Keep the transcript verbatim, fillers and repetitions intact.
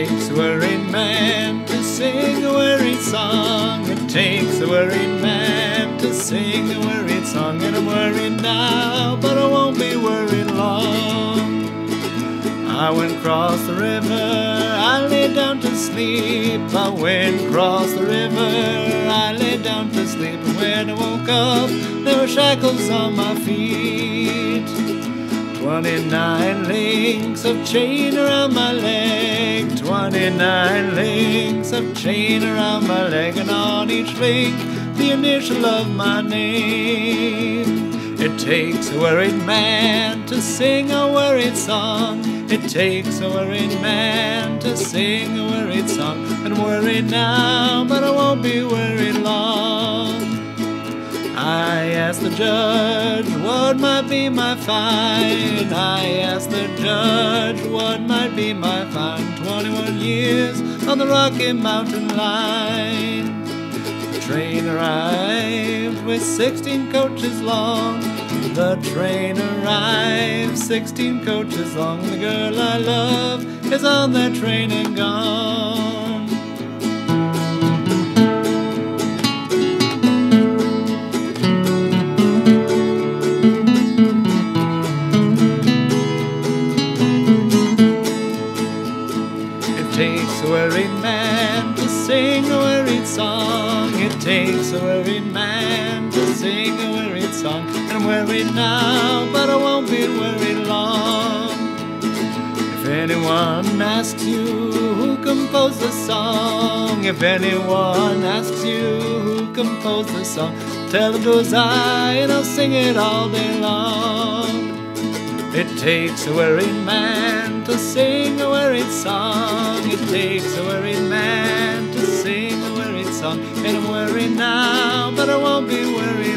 takes a worried man to sing a worried song. It takes a worried man to sing a worried song. And I'm worried now, but I won't be worried long. I went across the river, I lay down to sleep. I went across the river, I lay down to sleep. And when I woke up, there were shackles on my feet. Twenty-nine links of chain around my leg. Twenty-nine links of chain around my leg. And on each link, the initial of my name. It takes a worried man to sing a worried song. It takes a worried man to sing a worried song. And I'm worried now, but I won't be worried long. I asked the judge what might be my fine. I asked the judge what might be my fine. Twenty-one years on the Rocky Mountain line. The train arrived with sixteen coaches long. The train arrived sixteen coaches long. The girl I love is on that train and gone. It takes a worried man to sing a worried song. It takes a worried man to sing a worried song. And I'm worried now, but I won't be worried long. If anyone asks you who composed the song, if anyone asks you who composed the song, tell them it was I, and I'll sing it all day long. It takes a worried man to sing a worried song. It takes a worried man to sing a worried song. And I'm worried now, but I won't be worried